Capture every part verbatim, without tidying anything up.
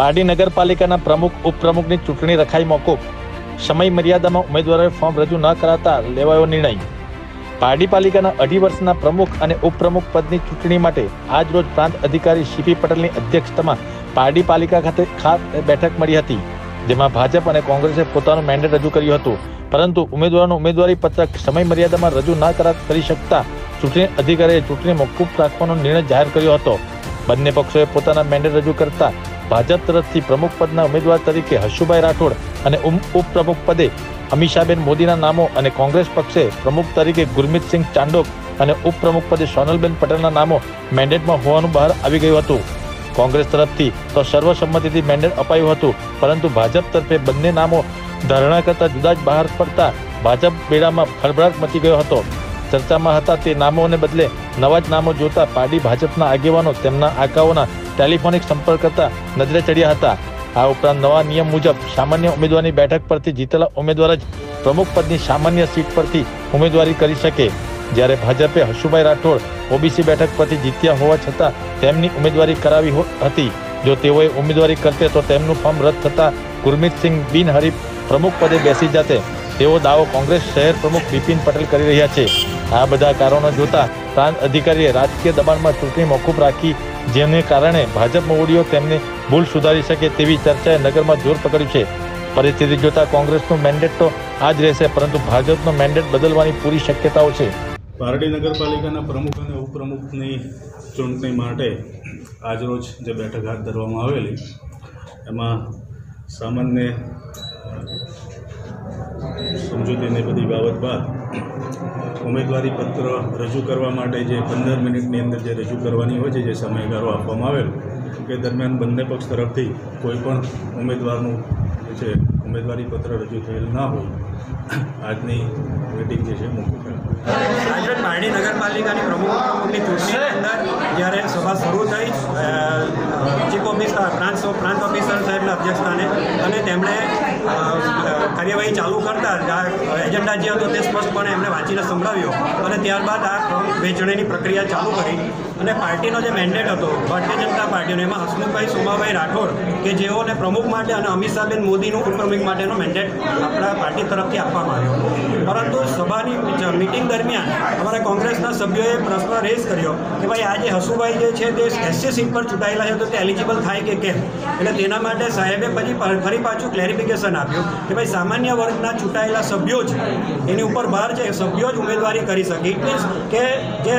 પારડી નગરપાલિકાના પ્રમુખ ઉપપ્રમુખની ચૂંટણી રખાઈ મોકૂફ। સમય મર્યાદામાં ઉમેદવારોએ ફોર્મ રજૂ ન કરાતા લેવાયો નિર્ણય। પારડી પાલિકાના અઢી વર્ષના પ્રમુખ અને ઉપપ્રમુખ પદની ચૂંટણી માટે આજ રોજ પ્રાંત અધિકારી સીપી પટેલની અધ્યક્ષતામાં પારડી પાલિકા ખાતે ખાસ બેઠક મળી હતી, જેમાં ભાજપ અને કોંગ્રેસે પોતાનું મેન્ડેટ રજૂ કર્યું હતું, પરંતુ ઉમેદવારોનું ઉમેદવારી પત્રક સમય મર્યાદામાં રજૂ ન કરી શકતા ચૂંટણી અધિકારીએ ચૂંટણી મોકૂફ રાખવાનો નિર્ણય જાહેર કર્યો હતો। બંને પક્ષોએ પોતાના મેન્ડેટ રજૂ કરતા ભાજપ તરફથી પ્રમુખ પદના ઉમેદવાર તરીકે હશુભાઈ રાઠોડ અને ઉપપ્રમુખ પદે અમીષાબેન મોદીના નામો અને કોંગ્રેસ પક્ષે પ્રમુખ તરીકે ગુરમીતસિંહ ચાંડોક અને ઉપપ્રમુખ પદે સોનલબેન પટેલના નામો મેન્ડેટમાં હોવાનું બહાર આવી ગયું હતું। કોંગ્રેસ તરફથી તો સર્વસંમતિથી મેન્ડેટ અપાયું હતું, પરંતુ ભાજપ તરફે બંને નામો ધારણા કરતા જુદા જ બહાર પડતા ભાજપ બેડામાં ખળભળાટ મચી ગયો હતો। ચર્ચામાં હતા તે નામોને બદલે નવા જ નામો જોતા પારડી ભાજપના આગેવાનો તેમના આકાઓના ટેલિફોનિક સંપર્ક કરતા નજરે ચડ્યા હતા। આ ઉપરાંત નવા નિયમ મુજબ સામાન્ય ઉમેદવારની બેઠક પરથી જીતેલા ઉમેદવાર જ પ્રમુખ પદની સામાન્ય સીટ પરથી ઉમેદવારી કરી શકે, જ્યારે ભાજપે હશુભાઈ રાઠોડ ઓબીસી બેઠક પરથી જીત્યા હોવા છતાં તેમની ઉમેદવારી કરાવી હતી। જો તેઓએ ઉમેદવારી કરતે તો તેમનું ફોર્મ રદ થતા ગુરમીતસિંહ બિનહરીફ પ્રમુખ પદે બેસી જતે તેવો દાવો કોંગ્રેસ શહેર પ્રમુખ બિપિન પટેલ કરી રહ્યા છે। આ બધા કારણો જોતા પ્રાંત અધિકારીએ રાજકીય દબાણમાં ચૂંટણી મોકૂફ રાખી, જેને કારણે ભાજપ મોવડીઓ તેમને ભૂલ સુધારી શકે તેવી ચર્ચાએ નગરમાં જોર પકડ્યું છે। પરિસ્થિતિ જોતા કોંગ્રેસનું મેન્ડેટ તો આ જ રહેશે, પરંતુ ભાજપનો મેન્ડેટ બદલવાની પૂરી શક્યતાઓ છે। પારડી નગરપાલિકાના પ્રમુખ અને ઉપપ્રમુખની ચૂંટણી માટે આજરોજ જે બેઠક હાથ ધરવામાં આવેલી, એમાં સામાન્ય સમજૂતીની બધી બાબત બાદ ઉમેદવારી પત્ર રજૂ કરવા માટે જે પંદર મિનિટની અંદર જે રજૂ કરવાની હોય છે, જે સમયગાળો આપવામાં આવેલો, એ દરમિયાન બંને પક્ષ તરફથી કોઈ પણ ઉમેદવારનું જે છે ઉમેદવારી પત્ર રજૂ થયેલ ના હોય આજની મિટિંગ જે છે મોકૂફ છે। આજે પારડી નગરપાલિકાની પ્રમુખ પ્રમુખની ચૂંટણીની અંદર જ્યારે સભા શરૂ થઈ, ચીફ ઓફિસર પ્રાંત પ્રાંત ઓફિસર સાહેબના અધ્યક્ષસ્થાને, અને તેમણે કાર્યવાહી ચાલુ કરતા એજન્ડા જે હતો તે સ્પષ્ટપણે એમને વાંચીને સંભળાવ્યો, અને ત્યારબાદ આ વહેંચણીની પ્રક્રિયા ચાલુ કરી। અને પાર્ટીનો જે મેન્ડેટ હતો ભારતીય જનતા પાર્ટીનો, એમાં હસમુખભાઈ સોમાભાઈ રાઠોડ કે જેઓને પ્રમુખ માટે અને અમીષાબેન મોદીનું ઉપપ્રમુખ માટેનો મેન્ડેટ આપણા પાર્ટી તરફથી આપવામાં આવ્યો, પરંતુ સભાની મિટિંગ દરમિયાન અમારા કોંગ્રેસના સભ્યોએ પ્રશ્ન રેઝ કર્યો કે ભાઈ આ જે હસુભાઈ જે છે તે એસસી સીટ પર ચૂંટાયેલા છે, તો તે એલિજિબલ થાય કે કેમ? એટલે તેના માટે સાહેબે પછી ફરી પાછું ક્લેરિફિકેશન આપ્યું કે ભાઈ સામાન્ય વર્ગના ચૂંટાયેલા સભ્યો જ એની ઉપર બહાર છે, સભ્યો જ ઉમેદવારી કરી શકે। ઇટ મીન્સ કે જે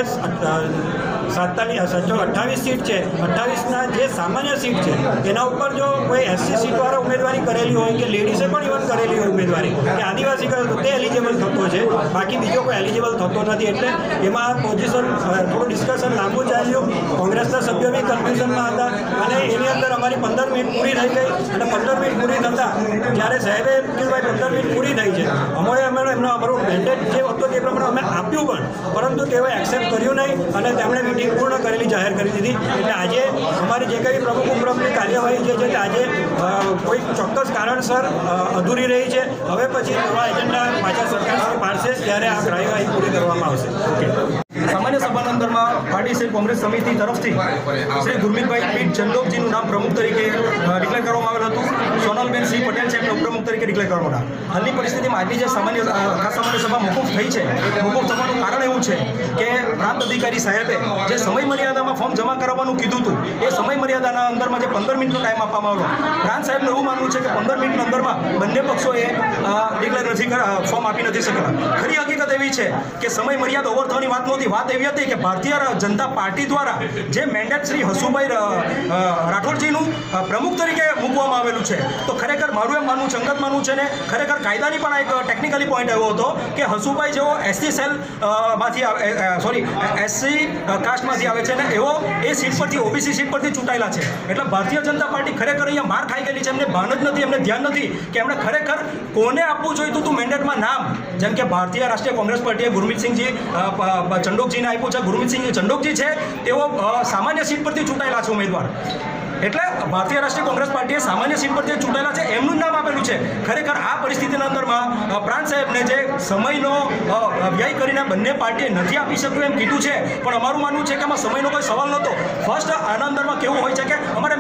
સાતતાલીસ સચો અઠ્ઠાવીસ સીટ છે, અઠ્ઠાવીસના જે સામાન્ય સીટ છે એના ઉપર જો કોઈ એસસી સીટવાળા ઉમેદવારી કરેલી હોય કે લેડીઝે પણ ઇવન કરેલી હોય ઉમેદવારી કે આદિવાસી કરે તો તે એલિજિબલ થતો છે, બાકી બીજો કોઈ એલિજિબલ થતો નથી। એટલે એમાં પોઝિશન થોડું ડિસ્કશન લાંબુ ચાલ્યું, કોંગ્રેસના સભ્યો બી કન્ફ્યુઝનમાં હતા, અને એની અંદર અમારી પંદર મિનિટ પૂરી થઈ ગઈ, અને પંદર મિનિટ પૂરી થતાં જ્યારે સાહેબે કે ભાઈ પંદર મિનિટ પૂરી થઈ છે, અમે અમે એમનો અમારું મેન્ડેટ જે હતો તે પ્રમાણે અમે આપ્યું પણ, પરંતુ તેઓએ એક્સેપ્ટ કર્યું નહીં અને તેમણે મીટિંગ પૂર્ણ કરેલી જાહેર કરી દીધી। એટલે આજે અમારી જે કંઈ પ્રમુખ ઉપપ્રમુખની કાર્યવાહી જે છે તે આજે કોઈ ચોક્કસ કારણસર અધૂરી રહી છે। હવે પછી નવા એજન્ડા પાછા સરકાર પાડશે ત્યારે આ કાર્યવાહી પૂરી કરવામાં આવશે। ઓકે। સામાન્ય સભાના અંદરમાં પાર્ટી શહેર કોંગ્રેસ સમિતિ તરફથી શ્રી ગુરમીતભાઈ પીઠ ચંદોકજીનું નામ પ્રમુખ તરીકે ડિક્લેર કરવામાં આવેલ હતું, સોનલબેન સિંહ પટેલ સાહેબને ઉપપ્રમુખ તરીકે ડિક્લેર કરવામાં આવ્યા। હાલની પરિસ્થિતિમાં આજની જે સામાન્ય ખાસ સામાન્ય સભા મોકૂફ થઈ છે, મોકૂફ થવાનું કારણ એવું છે કે પ્રાંત અધિકારી સાહેબે જે સમય મર્યાદામાં ફોર્મ જમા કરાવવાનું કીધું હતું, એ સમય મર્યાદાના અંદરમાં જે પંદર મિનિટનો ટાઈમ આપવામાં આવ્યો, પ્રાંત સાહેબનું એવું માનવું છે કે પંદર મિનિટના અંદરમાં બંને પક્ષોએ ડિક્લેર નથી ફોર્મ આપી નથી શકેલા। ખરી હકીકત એવી છે કે સમય મર્યાદા ઓવર થવાની વાત નહોતી, વાત એવી હતી કે ભારતીય જનતા પાર્ટી દ્વારા જે મેન્ડેટ શ્રી હસુભાઈ રાઠોડજીનું પ્રમુખ તરીકે મૂકવામાં આવેલું છે, તો ખરેખર મારું એમ માનવું છે, અંગત માનવું છે ને ખરેખર કાયદાની પણ એક ટેકનિકલી પોઈન્ટ એવો હતો કે હસુભાઈ જેવો એસટી સેલ માંથી સોરી એસસી કાસ્ટમાંથી આવે છે ને એવો એ સીટ પરથી ઓબીસી સીટ પરથી ચૂંટાયેલા છે, એટલે ભારતીય જનતા પાર્ટી ખરેખર અહીંયા માર ખાઈ ગયેલી છે। એમને ભાન જ નથી, એમને ધ્યાન નથી કે એમણે ખરેખર કોને આપવું જોઈતું હતું મેન્ડેટમાં નામ, જેમ કે ભારતીય રાષ્ટ્રીય કોંગ્રેસ પાર્ટીએ ગુરમીતસિંહજી ચંડોકજીને આપ્યું છે। ગુરમીતસિંહ ચંડોકજી છે તેઓ સામાન્ય સીટ પરથી ચૂંટાયેલા છે ઉમેદવાર, એટલે ભારતીય રાષ્ટ્રીય કોંગ્રેસ પાર્ટીએ સામાન્ય સીટ પરથી ચૂંટાયેલા છે, એમનું નામ આપેલું છે। ખરેખર આ પરિસ્થિતિના અંદરમાં પ્રાંત સાહેબને જે સમયનો વ્યય કરીને બંને પાર્ટીએ નથી આપી શક્યું એમ કીધું છે, પણ અમારું માનવું છે કે આમાં સમયનો કોઈ સવાલ નહોતો। ફર્સ્ટ આના અંદરમાં કેવું હોય છે કે અમારે મેન્ડેટ આપવાનું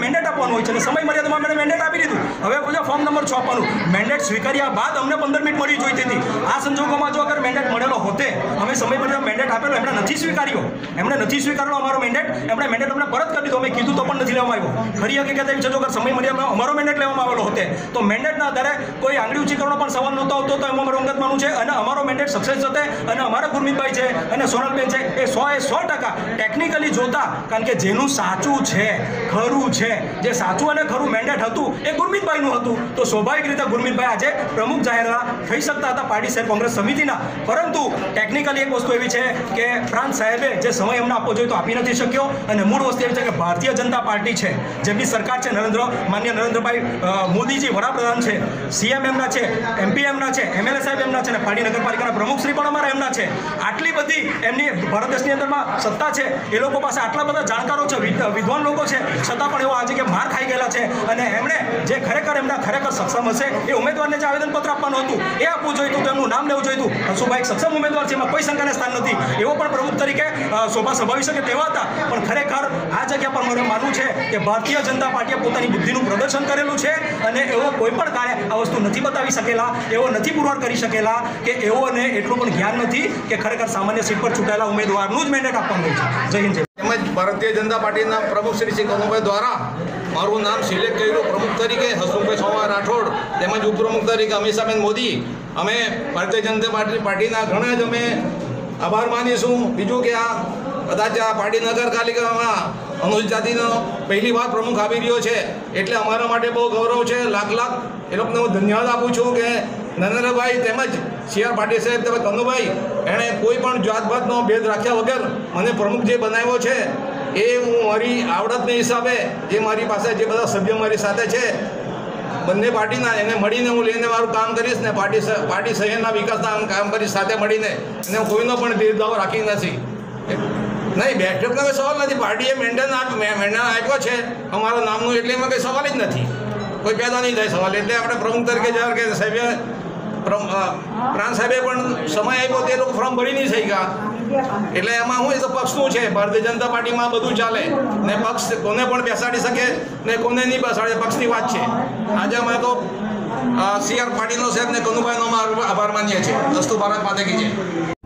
આપવાનું હોય છે અને સમય મર્યાદામાં મેં મેન્ડેટ આપી દીધું. હવે પૂછો ફોર્મ નંબર છ આપવાનું. મેન્ડેટ સ્વીકાર્યા બાદ અમને પંદર મિનિટ મળી જોઈતી હતી. આ સંજોગોમાં જો અગર મેન્ડેટ મળેલો હોતે, અમે સમય મર્યાદા મેન્ડેટ આપેલો, એમણે નથી સ્વીકાર્યો, એમણે નથી સ્વીકારેલો અમારો મેન્ડેટ, એમણે મેન્ડેટ અમને પરત કરી દીધો. અમે કીધું તો પણ નથી લેવામાં આવ્યો. ખરી હકીકત એવી છે જો અગર સમય મર્યાદામાં અમારો મેન્ડેટ લેવામાં આવેલો હોતે તો મેન્ડેટના આધારે કોઈ આંગળી ઊંચી કરવાનો પણ સવાલ નહોતો આવતો. તો એમાં મારું અંગત માનવું છે અને અમારો મેન્ડેટ સક્સેસ થતે અને અમારા ગુરમીતભાઈ છે અને સોનલબેન છે એ સો એ સો ટકા ટેકનિકલી જોતા, કારણ કે જેનું સાચું છે, ખરું છે, જે સાચું અને ખરું મેન્ડેટ હતું એ ગુરમીતભાઈનું હતું. તો સ્વાભાવિક રીતે ગુરમીતભાઈ આજે પ્રમુખ જાહેર થઈ શકતા હતા પાર્ટી શહેર કોંગ્રેસ સમિતિના. પરંતુ ટેકનિકલી એક વસ્તુ એવી છે કે પ્રાંત સાહેબે જે સમય એમને આપવો જોઈએ તો આપી નથી શક્યો. અને મૂળ વસ્તુ એવી છે કે ભારતીય જનતા પાર્ટી છે, જેમની સરકાર છે, નરેન્દ્ર માન્ય નરેન્દ્રભાઈ મોદીજી વડાપ્રધાન છે, સીએમ એમના છે, એમપી એમના છે, એમએલએ સાહેબ એમના છે અને પાડી નગરપાલિકાના પ્રમુખ શ્રી પણ અમારા એમના છે. આટલી બધી એમની ભારત દેશની અંદરમાં સત્તા છે, એ લોકો પાસે આટલા બધા જાણકારો છે, વિદ્વાન લોકો છે, છતાં પણ એવો આજે કે માર ખાઈ ગયેલા છે. અને એમણે જે ખરેખર એમના ખરેખર સક્ષમ હશે એ ઉમેદવારને જે આવેદનપત્ર આપવાનું હતું એ આપવું જોઈતું, તો એમનું નામ લેવું જોઈતું. હસુભાઈ સક્ષમ ઉમેદવાર છે, એમાં કોઈ શંકાને સ્થાન નથી. એવો પણ પ્રમુખ તરીકે શોભા સંભાવી શકે તેવા હતા. પણ ખરેખર આ જગ્યા પર મારે માનવું છે કે ભારતીય જનતા પાર્ટીએ પોતાની બુદ્ધિનું પ્રદર્શન કરેલું છે અને એવો કોઈ પણ કાર્ય આ વસ્તુ નથી બતાવી શકેલા, એવો નથી પુરવાર કરી શકેલા કે એઓને એટલું પણ જ્ઞાન નથી કે ખરેખર સામાન્ય સીટ પર ચૂંટાયેલા ઉમેદવારનું જ મેન્ડેટ આપવાનું હોય છે. જય હિન્દ. તેમજ ભારતીય જનતા પાર્ટીના પ્રમુખ શ્રી શ્રી કનુભાઈ દ્વારા મારું નામ સિલેક્ટ કર્યું પ્રમુખ તરીકે, હસમુખભાઈ સોમા રાઠોડ, તેમજ ઉપપ્રમુખ તરીકે અમિષાબેન મોદી. અમે ભારતીય જનતા પાર્ટી પાર્ટીના ઘણા જ અમે આભાર માનીશું. બીજું કે આ કદાચ આ પાર્ટી નગરપાલિકામાં અનુસૂચિત જાતિનો પહેલી વાર પ્રમુખ આવી રહ્યો છે એટલે અમારા માટે બહુ ગૌરવ છે. લાખ લાખ એ લોકોને હું ધન્યવાદ આપું છું કે નરેન્દ્રભાઈ તેમજ સી આર પાટીલ સાહેબ તેમજ કનુભાઈ એણે કોઈ પણ જાતભાતનો ભેદ રાખ્યા વગર મને પ્રમુખ જે બનાવ્યો છે એ હું મારી આવડતને હિસાબે જે મારી પાસે જે બધા સભ્યો મારી સાથે છે બંને પાર્ટીના એને મળીને હું લઈને મારું કામ કરીશ ને પાર્ટી પાર્ટી શહેરના વિકાસના કામ કરીશ સાથે મળીને. અને હું કોઈનો પણ ભેદભાવ રાખી નથી. નહીં, બેઠકનો કોઈ સવાલ નથી. પાર્ટીએ મેન્ટેન મેન્ટેન આપ્યો છે અમારા નામનું એટલે એમાં કંઈ સવાલ જ નથી, કોઈ પેદા નહીં થાય સવાલ. એટલે આપણે પ્રમુખ તરીકે જ્યારે કે સાહેબે પ્રાંત સાહેબે પણ સમય આપ્યો તે લોકો ફોર્મ ભરી નહીં થઈ ગયા. એટલે એમાં હું એ તો પક્ષનું છે, ભારતીય જનતા પાર્ટીમાં બધું ચાલે ને પક્ષ કોને પણ બેસાડી શકે ને કોને નહીં બેસાડે, પક્ષની વાત છે. આજે અમે તો સી આર પાટીલનો સાહેબ ને કનુભાઈનો આભાર માનીએ છીએ. અસ્તુ ભારત માતા કી જય.